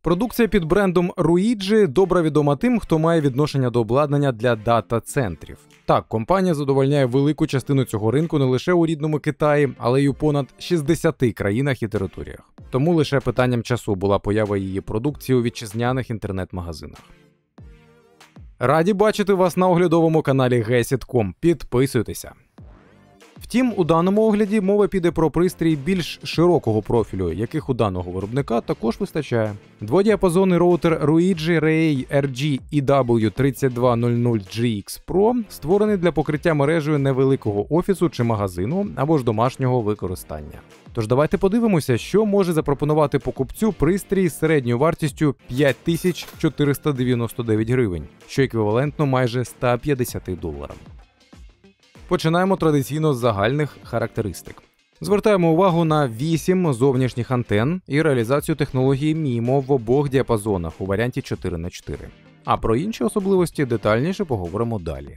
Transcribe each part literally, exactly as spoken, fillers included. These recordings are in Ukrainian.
Продукція під брендом Ruigi добре відома тим, хто має відношення до обладнання для дата-центрів. Так, компанія задовольняє велику частину цього ринку не лише у рідному Китаї, але й у понад шістдесяти країнах і територіях. Тому лише питанням часу була поява її продукції у вітчизняних інтернет-магазинах. Раді бачити вас на оглядовому каналі гесіт крапка ком. Підписуйтеся. Втім, у даному огляді мова піде про пристрій більш широкого профілю, яких у даного виробника також вистачає. Дводіапазонний роутер Ruigi Rei ар джі і дабл ю три два нуль нуль джі ікс Pro створений для покриття мережею невеликого офісу чи магазину або ж домашнього використання. Тож давайте подивимося, що може запропонувати покупцю пристрій з середньою вартістю п'ять тисяч чотириста дев'яносто дев'ять гривень, що еквівалентно майже ста п'ятдесяти доларам. Починаємо традиційно з загальних характеристик. Звертаємо увагу на вісім зовнішніх антен і реалізацію технології мімо в обох діапазонах у варіанті чотири на чотири. А про інші особливості детальніше поговоримо далі.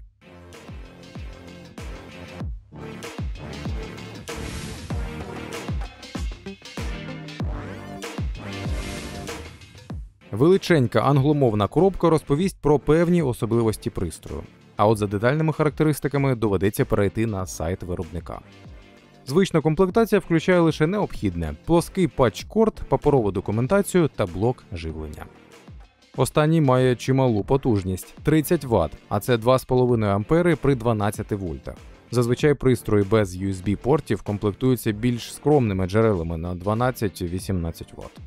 Величенька англомовна коробка розповість про певні особливості пристрою. А от за детальними характеристиками доведеться перейти на сайт виробника. Звична комплектація включає лише необхідне – плоский патч-корд, паперову документацію та блок живлення. Останній має чималу потужність – тридцять ватт, а це два з половиною ампери при дванадцяти вольтах. Зазвичай пристрої без ю ес бі-портів комплектуються більш скромними джерелами на дванадцять-вісімнадцять ватт.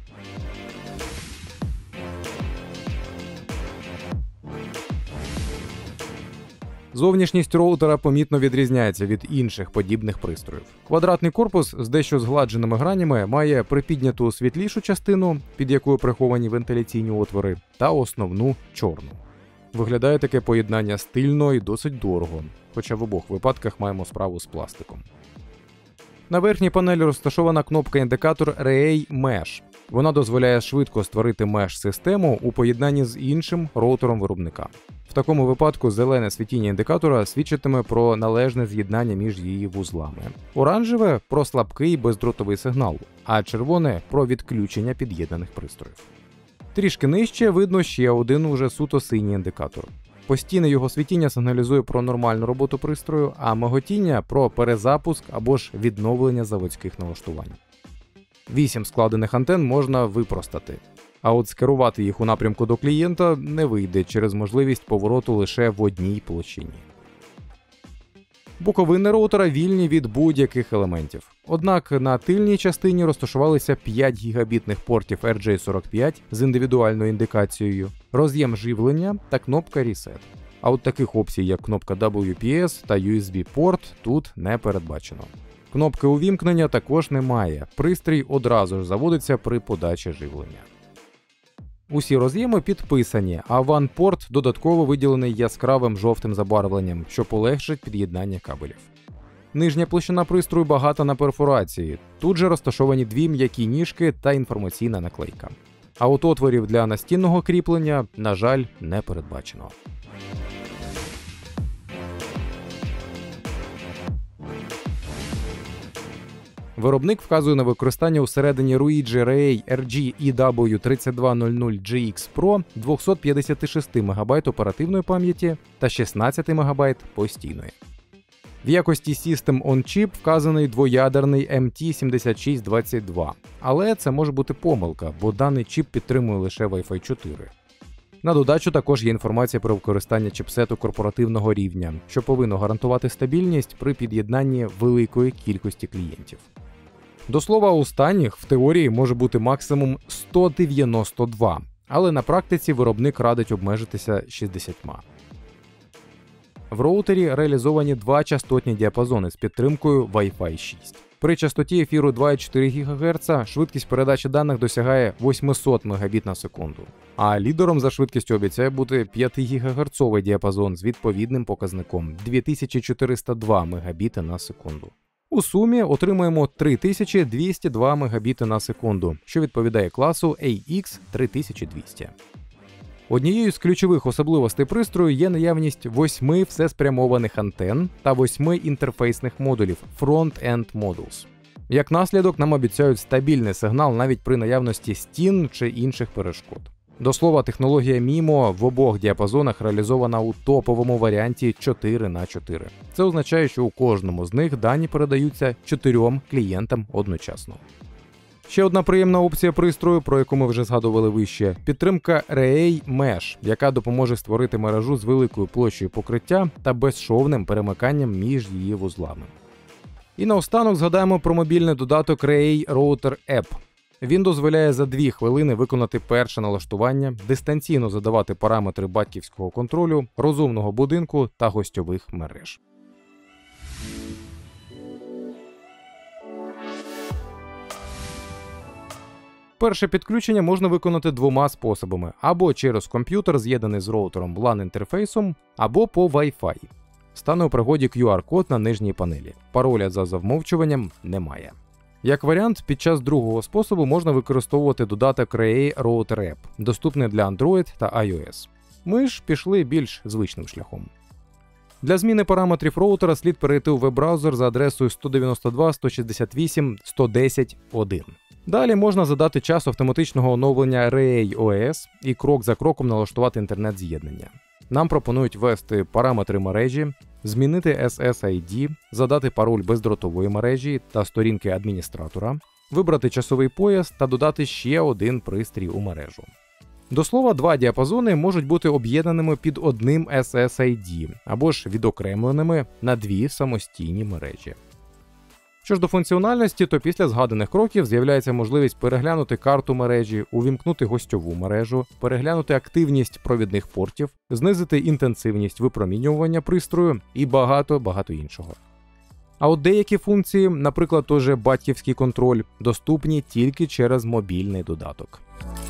Зовнішність роутера помітно відрізняється від інших подібних пристроїв. Квадратний корпус з дещо згладженими гранями має припідняту світлішу частину, під якою приховані вентиляційні отвори, та основну чорну. Виглядає таке поєднання стильно і досить дорого, хоча в обох випадках маємо справу з пластиком. На верхній панелі розташована кнопка-індикатор Rei Mesh. Вона дозволяє швидко створити меш-систему у поєднанні з іншим роутером виробника. В такому випадку зелене світіння індикатора свідчитиме про належне з'єднання між її вузлами. Оранжеве – про слабкий бездротовий сигнал, а червоне – про відключення під'єднаних пристроїв. Трішки нижче видно ще один уже суто синій індикатор. Постійне його світіння сигналізує про нормальну роботу пристрою, а миготіння – про перезапуск або ж відновлення заводських налаштувань. Вісім складених антен можна випростати, а от скерувати їх у напрямку до клієнта не вийде через можливість повороту лише в одній площині. Боковини роутера вільні від будь-яких елементів. Однак на тильній частині розташувалися п'ять гігабітних портів ар джей сорок п'ять з індивідуальною індикацією, роз'єм живлення та кнопка Reset. А от таких опцій, як кнопка дабл ю пі ес та ю ес бі-порт, тут не передбачено. Кнопки увімкнення також немає, пристрій одразу ж заводиться при подачі живлення. Усі роз'єми підписані, а ван-порт додатково виділений яскравим жовтим забарвленням, що полегшить під'єднання кабелів. Нижня площина пристрою багата на перфорації, тут же розташовані дві м'які ніжки та інформаційна наклейка. А от отворів для настінного кріплення, на жаль, не передбачено. Виробник вказує на використання усередині Ruigi Rei ар джі і дабл ю три два нуль нуль джі ікс Pro двісті п'ятдесят шість мегабайт оперативної пам'яті та шістнадцять мегабайт постійної. В якості System on Chip вказаний двоядерний ем ті сімдесят шість двадцять два, але це може бути помилка, бо даний чіп підтримує лише вай фай чотири. На додачу також є інформація про використання чіпсету корпоративного рівня, що повинно гарантувати стабільність при під'єднанні великої кількості клієнтів. До слова, у останніх в теорії може бути максимум сто дев'яносто два, але на практиці виробник радить обмежитися шістдесятьма. В роутері реалізовані два частотні діапазони з підтримкою вай фай шість. При частоті ефіру два цілих чотири гігагерца швидкість передачі даних досягає вісімсот мегабіт на секунду. А лідером за швидкістю обіцяє бути п'ятигігагерцовий діапазон з відповідним показником дві тисячі чотириста два мегабіти на секунду. У сумі отримуємо три тисячі двісті два мегабіти на секунду, що відповідає класу ей ікс три тисячі двісті. Однією з ключових особливостей пристрою є наявність восьми всеспрямованих антен та восьми інтерфейсних модулів Front-End Modules. Як наслідок, нам обіцяють стабільний сигнал навіть при наявності стін чи інших перешкод. До слова, технологія мімо в обох діапазонах реалізована у топовому варіанті чотири на чотири. Це означає, що у кожному з них дані передаються чотирьом клієнтам одночасно. Ще одна приємна опція пристрою, про яку ми вже згадували вище – підтримка Ray Mesh, яка допоможе створити мережу з великою площею покриття та безшовним перемиканням між її вузлами. І наостанок згадаємо про мобільний додаток Ray Router App. Він дозволяє за дві хвилини виконати перше налаштування, дистанційно задавати параметри батьківського контролю, розумного будинку та гостьових мереж. Перше підключення можна виконати двома способами – або через комп'ютер, з'єднаний з роутером лан-інтерфейсом, або по Wi-Fi. Стане у пригоді кью ар-код на нижній панелі. Пароля за замовчуванням немає. Як варіант, під час другого способу можна використовувати додаток Ray Router App, доступний для Android та iOS. Ми ж пішли більш звичним шляхом. Для зміни параметрів роутера слід перейти у веб-браузер за адресою сто дев'яносто два точка сто шістдесят вісім точка сто десять точка один. Далі можна задати час автоматичного оновлення Ray о ес і крок за кроком налаштувати інтернет-з'єднання. Нам пропонують ввести параметри мережі, змінити ес ес ай ді, задати пароль бездротової мережі та сторінки адміністратора, вибрати часовий пояс та додати ще один пристрій у мережу. До слова, два діапазони можуть бути об'єднаними під одним ес ес ай ді або ж відокремленими на дві самостійні мережі. Що ж до функціональності, то після згаданих кроків з'являється можливість переглянути карту мережі, увімкнути гостьову мережу, переглянути активність провідних портів, знизити інтенсивність випромінювання пристрою і багато-багато іншого. А от деякі функції, наприклад, той же батьківський контроль, доступні тільки через мобільний додаток.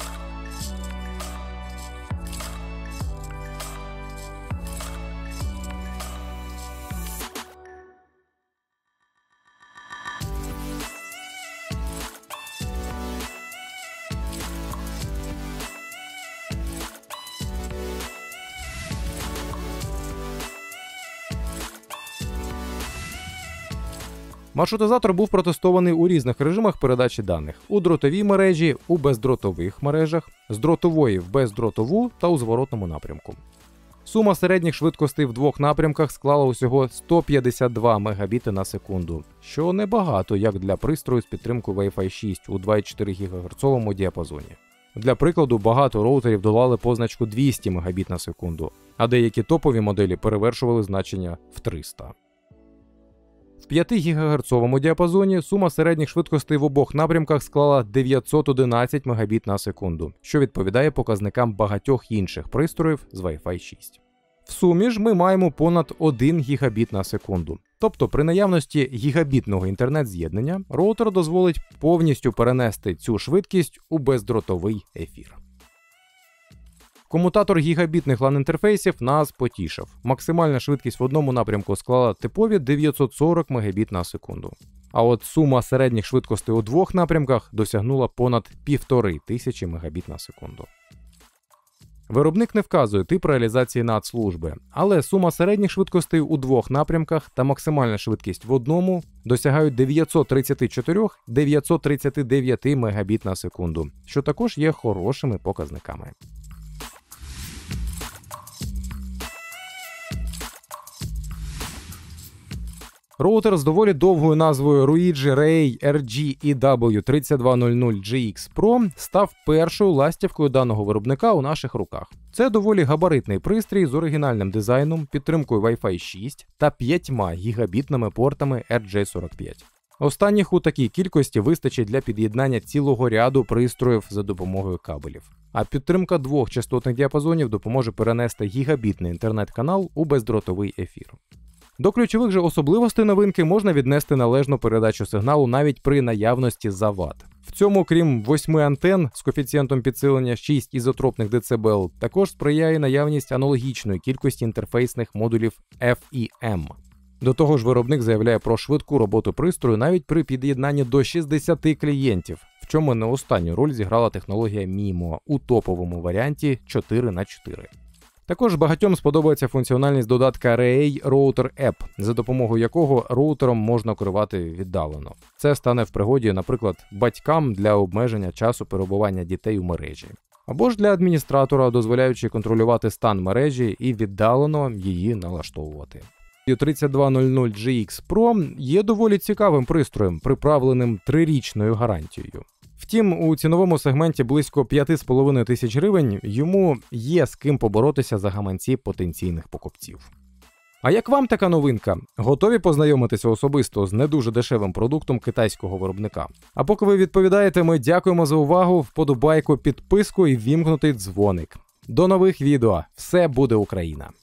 Маршрутизатор був протестований у різних режимах передачі даних – у дротовій мережі, у бездротових мережах, з дротової в бездротову та у зворотному напрямку. Сума середніх швидкостей в двох напрямках склала усього сто п'ятдесят два мегабіти на секунду, що небагато як для пристрою з підтримкою Wi-Fi шість у два і чотири гігагерцовому діапазоні. Для прикладу, багато роутерів долали позначку двісті мегабіт на секунду, а деякі топові моделі перевершували значення в триста. В п'ятигігагерцовому діапазоні сума середніх швидкостей в обох напрямках склала дев'ятсот одинадцять мегабіт на секунду, що відповідає показникам багатьох інших пристроїв з Wi-Fi шість. В сумі ж ми маємо понад один гігабіт на секунду. Тобто при наявності гігабітного інтернет-з'єднання роутер дозволить повністю перенести цю швидкість у бездротовий ефір. Комутатор гігабітних лан-інтерфейсів нас потішив. Максимальна швидкість в одному напрямку склала типові дев'ятсот сорок мегабіт на секунду. А от сума середніх швидкостей у двох напрямках досягнула понад півтори тисячі мегабіт на секунду. Виробник не вказує тип реалізації надслужби, але сума середніх швидкостей у двох напрямках та максимальна швидкість в одному досягають дев'ятсот тридцять чотири - дев'ятсот тридцять дев'ять мегабіт на секунду, що також є хорошими показниками. Роутер з доволі довгою назвою Ruigi Ray ар джі і дабл ю три два нуль нуль джі ікс Pro став першою ластівкою даного виробника у наших руках. Це доволі габаритний пристрій з оригінальним дизайном, підтримкою Wi-Fi шість та п'ятьма гігабітними портами ар джей сорок п'ять. Останніх у такій кількості вистачить для під'єднання цілого ряду пристроїв за допомогою кабелів. А підтримка двох частотних діапазонів допоможе перенести гігабітний інтернет-канал у бездротовий ефір. До ключових же особливостей новинки можна віднести належну передачу сигналу навіть при наявності завад. В цьому, крім восьми антен з коефіцієнтом підсилення шість ізотропних децибел, також сприяє наявність аналогічної кількості інтерфейсних модулів еф і ем. До того ж, виробник заявляє про швидку роботу пристрою навіть при під'єднанні до шістдесяти клієнтів, в чому не останню роль зіграла технологія мімо у топовому варіанті чотири на чотири. Також багатьом сподобається функціональність додатка Rey Router App, за допомогою якого роутером можна керувати віддалено. Це стане в пригоді, наприклад, батькам для обмеження часу перебування дітей у мережі. Або ж для адміністратора, дозволяючи контролювати стан мережі і віддалено її налаштовувати. тридцять два нуль нуль джі ікс Pro є доволі цікавим пристроєм, приправленим трирічною гарантією. Втім, у ціновому сегменті близько п'ять з половиною тисяч гривень йому є з ким поборотися за гаманці потенційних покупців. А як вам така новинка? Готові познайомитися особисто з не дуже дешевим продуктом китайського виробника? А поки ви відповідаєте, ми дякуємо за увагу, вподобайку, підписку і вімкнутий дзвоник. До нових відео! Все буде Україна!